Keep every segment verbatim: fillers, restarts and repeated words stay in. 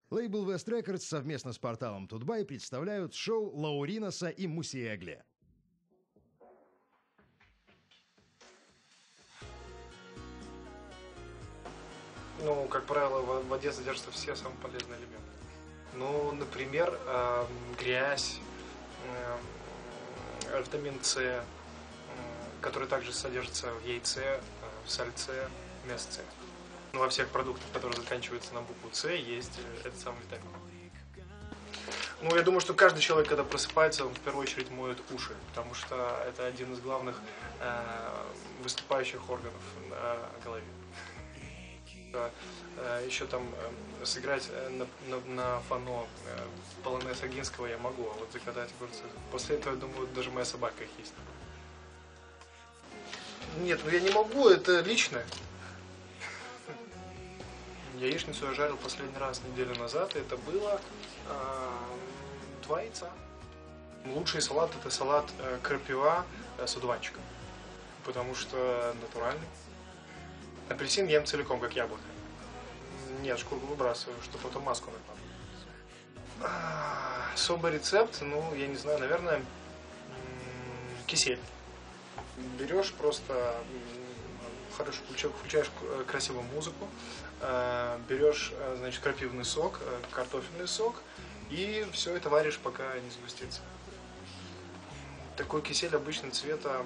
Лейбл West Records совместно с порталом Тутбай представляют шоу Лауриноса и Мусиэгле. Ну, как правило, в воде содержатся все самые полезные элементы. Ну, например, э, грязь, э, витамин С, э, который также содержится в яйце, э, в сальце, мясце. Ну, во всех продуктах, которые заканчиваются на букву С, есть этот самый витамин. Ну, я думаю, что каждый человек, когда просыпается, он в первую очередь моет уши, потому что это один из главных э, выступающих органов на голове. Еще там э, сыграть на, на, на фано э, полонез Огинского я могу, а вот закатать огурцы. После этого, я думаю, даже моя собака их есть. Нет, ну я не могу, это личное. Яичницу я жарил последний раз неделю назад, и это было э, два яйца. Лучший салат — это салат э, крапива э, с одуванчиком, потому что натуральный. Апельсин ем целиком, как яблоко. Нет, шкурку выбрасываю, чтобы потом маску накладывать. Особый рецепт, ну, я не знаю, наверное, кисель. Берешь просто, хорошо включаешь красивую музыку, берешь, значит, крапивный сок, картофельный сок, и все это варишь, пока не сгустится. Такой кисель обычно цвета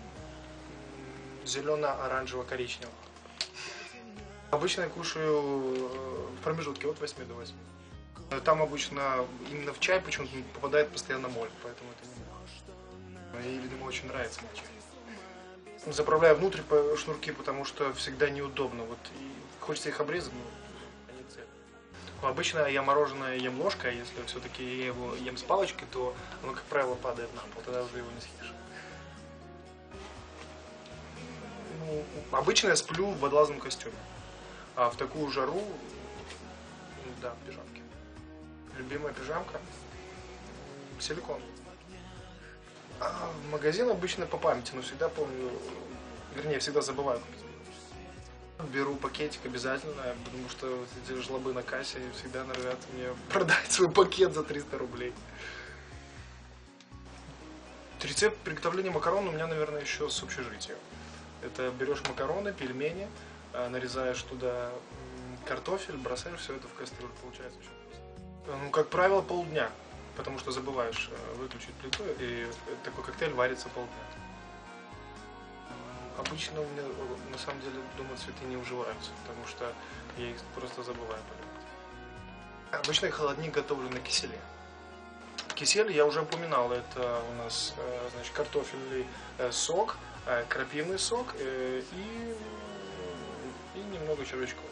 зелено-оранжево-коричневого. Обычно я кушаю в промежутке от восьми до восьми. Там обычно именно в чай почему-то попадает постоянно моль, поэтому это не много. И, видимо, очень нравится мне чай. Заправляю внутрь шнурки, потому что всегда неудобно. Вот, и хочется их обрезать, но они целые. Обычно я мороженое ем ложкой, а если все-таки я его ем с палочкой, то оно, как правило, падает на пол, тогда уже его не съешь. Ну, обычно я сплю в водолазном костюме. А в такую жару, да, в пижамке. Любимая пижамка — силикон. А в магазин обычно по памяти, но всегда помню, вернее, всегда забываю купить. Беру пакетик обязательно, потому что вот эти жлобы на кассе всегда норовят мне продать свой пакет за триста рублей. Рецепт приготовления макарон у меня, наверное, еще с общежития. Это берешь макароны, пельмени, нарезаешь туда картофель, бросаешь все это в кастрюлю, получается очень вкусно. Ну, как правило, полдня, потому что забываешь выключить плиту, и такой коктейль варится полдня. Обычно у меня, на самом деле, дома цветы не уживаются, потому что я их просто забываю поливать. Обычно я холодник готовлю на киселе. Кисель, я уже упоминал, это у нас, значит, картофельный сок, крапивный сок и и немного червячков.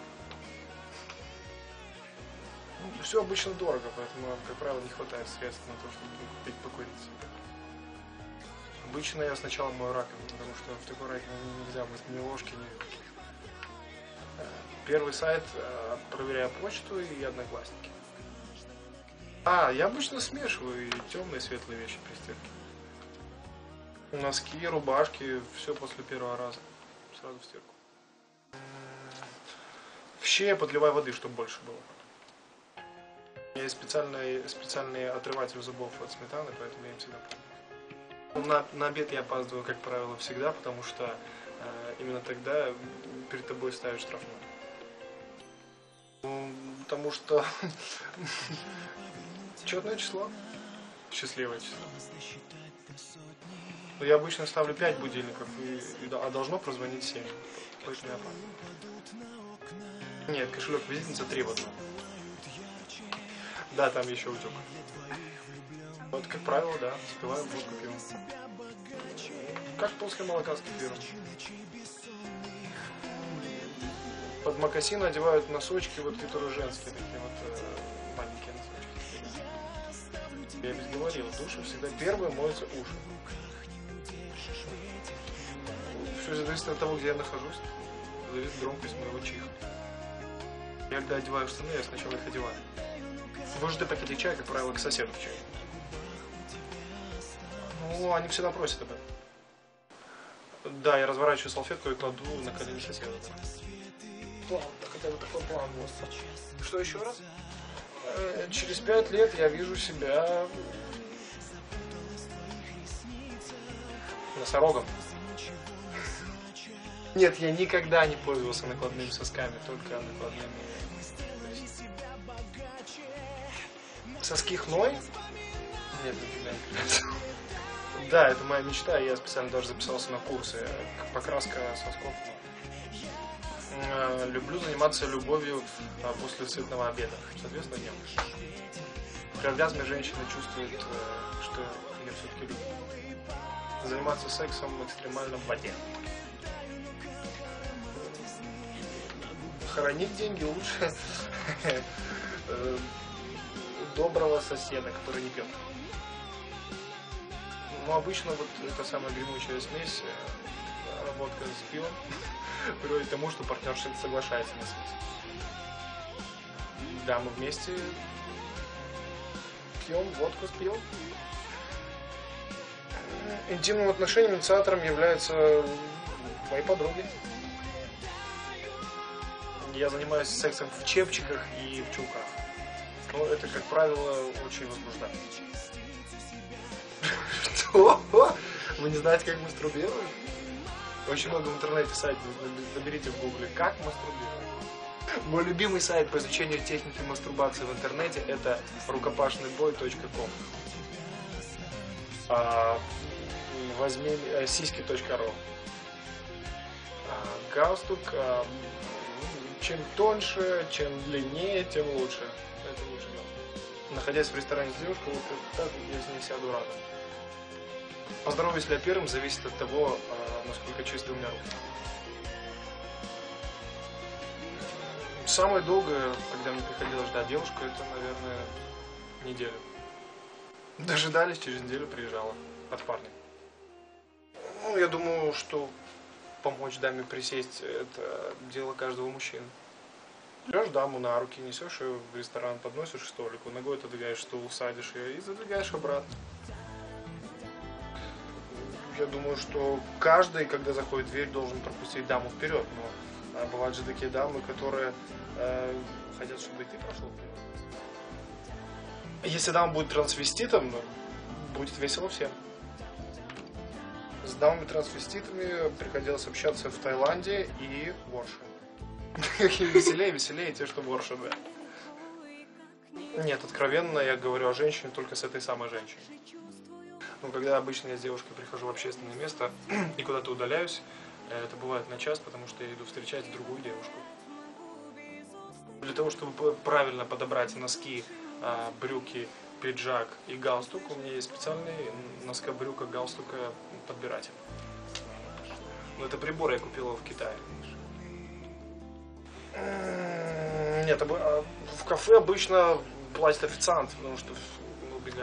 Ну, все обычно дорого, поэтому, как правило, не хватает средств на то, чтобы купить покурить. Обычно я сначала мою раковину, потому что в такой раковине нельзя мыть ни ложки, ни... Первый сайт, проверяю почту и одноклассники. А, я обычно смешиваю и темные, и светлые вещи при стирке. Носки, рубашки, все после первого раза. Сразу в стирку. В щи я подливаю воды, чтобы больше было. У меня есть специальный, специальный отрыватель зубов от сметаны, поэтому я им всегда пользуюсь. На, на обед я опаздываю, как правило, всегда, потому что э, именно тогда перед тобой ставят штрафной. Ну, потому что четное число, счастливое число. Но я обычно ставлю пять будильников, и, и, а должно прозвонить семь. Точно не опасно. Нет, кошелек визитница три в одном. Да, там еще утек. Вот, как правило, да, спиваю водку пивом. Как после молока с кефиром. Под мокасины одевают носочки, вот которые женские, такие вот э, маленькие носочки. Я ведь говорил, в душе всегда первые моются уши. Все зависит от того, где я нахожусь. Зависит громкость моего чиха. Я когда одеваю штаны, я сначала их одеваю. Выжатый пакетик чая, как правило, к соседу в чай. Ну, они всегда просят об этом. Да, я разворачиваю салфетку и кладу на колени соседа. План, да, хотя бы такой план был. Что еще раз? Через пять лет я вижу себя носорогом. Нет, я никогда не пользовался накладными сосками, только накладными. Соски хной? Нет, никогда не пользовался. Да, это моя мечта, я специально даже записался на курсы покраска сосков. Люблю заниматься любовью после сытного обеда, соответственно, днем. При оргазме женщина чувствует, что ее все-таки любят. Заниматься сексом экстремально в воде. Хоронить деньги лучше доброго соседа, который не пьет. Но обычно вот эта самая гремучая смесь, водка с пивом, приводит к тому, что партнерша соглашается на секс. Да, мы вместе пьем водку с пивом. Интимным отношением инициатором являются мои подруги. Я занимаюсь сексом в чепчиках и в чулках. Но это, как правило, очень возбуждает. Что? Вы не знаете, как мастурбировать? Очень много в интернете сайтов, наберите в гугле, как мастурбировать. Мой любимый сайт по изучению техники мастурбации в интернете — это рукопашный бой точка ком. А, возьми а, сиськи точка ру. А, галстук, а, чем тоньше, чем длиннее, тем лучше. Это лучше. Находясь в ресторане с девушкой, вот так я с ней сяду рядом. Поздороваюсь ли я первым, зависит от того, насколько чистые у меня руки. Самое долгое, когда мне приходилось ждать девушку, это, наверное, неделю. Дожидались, через неделю приезжала от парня. Ну, я думаю, что помочь даме присесть — это дело каждого мужчины. Берешь даму на руки, несешь ее в ресторан, подносишь к столику, ногой отодвигаешь стул, садишь ее и задвигаешь обратно. Я думаю, что каждый, когда заходит в дверь, должен пропустить даму вперед. Но а бывают же такие дамы, которые э, хотят, чтобы и ты прошел вперед. Если дама будет трансвеститом, будет весело всем. С дамами-трансвеститами приходилось общаться в Таиланде и в Орше. Веселее, веселее те, что в Орше, да. Нет, откровенно я говорю о женщине только с этой самой женщиной. Ну, когда обычно я с девушкой прихожу в общественное место и куда-то удаляюсь, это бывает на час, потому что я иду встречать другую девушку. Для того, чтобы правильно подобрать носки, брюки, пиджак и галстук, у меня есть специальный носка-брюка, галстука подбиратель. Но это прибор я купил его в Китае. Нет, в кафе обычно платит официант, потому что мы убегаем.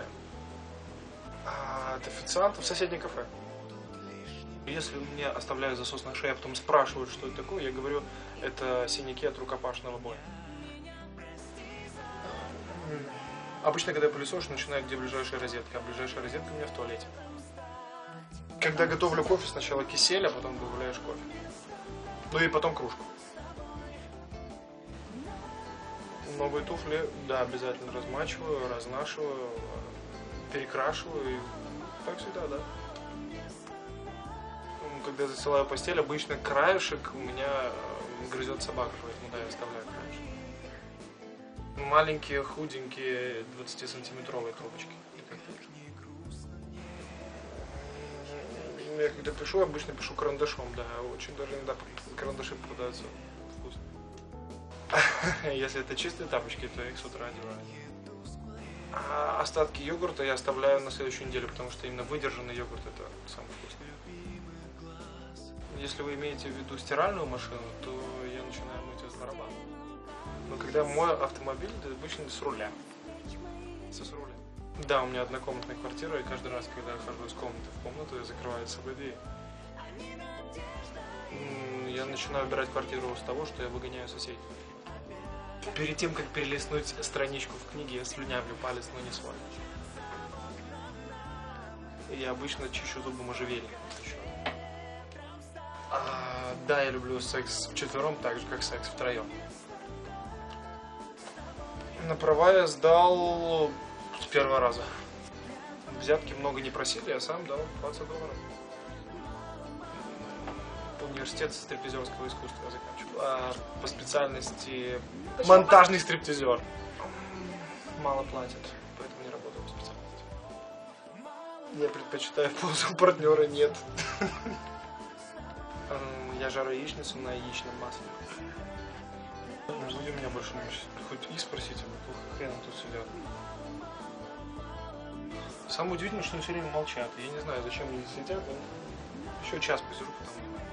А от официанта в соседнее кафе. Если мне оставляют засос на шее, а потом спрашивают, что это такое, я говорю, это синяки от рукопашного боя. Обычно, когда я пылесошу, начинаю, где ближайшая розетка, а ближайшая розетка у меня в туалете. Когда готовлю кофе, сначала кисель, а потом добавляешь кофе. Ну и потом кружку. Новые туфли, да, обязательно размачиваю, разнашиваю, перекрашиваю, и так всегда, да. Когда я застилаю постель, обычно краешек у меня грызет собака, поэтому да, я оставляю краешек. Маленькие, худенькие, двадцатисантиметровые трубочки. Я когда пишу, обычно пишу карандашом, да, очень даже иногда карандаши попадаются вкусно. Если это чистые тапочки, то я их с утра одеваю. А остатки йогурта я оставляю на следующую неделю, потому что именно выдержанный йогурт это самый вкусный. Если вы имеете в виду стиральную машину, то я начинаю мыть ее с барабана. Но когда мою автомобиль, это обычно с руля. С руля. Да, у меня однокомнатная квартира, и каждый раз, когда я хожу из комнаты в комнату, я закрываю за собой дверь. Я начинаю убирать квартиру с того, что я выгоняю соседей. Перед тем, как перелистнуть страничку в книге, я слюнявлю палец, но не свой. Я обычно чищу зубы можжевельником. А, да, я люблю секс вчетвером, так же, как секс втроем. На права я сдал с первого раза. Взятки много не просили, я сам дал двадцать долларов. Университет стриптизерского искусства я заканчивал. А по специальности монтажный стриптизер. Мало платят, поэтому не работаю по специальности. Я предпочитаю позу партнера нет. Я жарю яичницу на яичном масле. Люди меня больше не учат. Хоть и спросите, плохо хрен тут сидят. Самое удивительное, что они все время молчат. Я не знаю, зачем они сидят. Еще час посижу, потом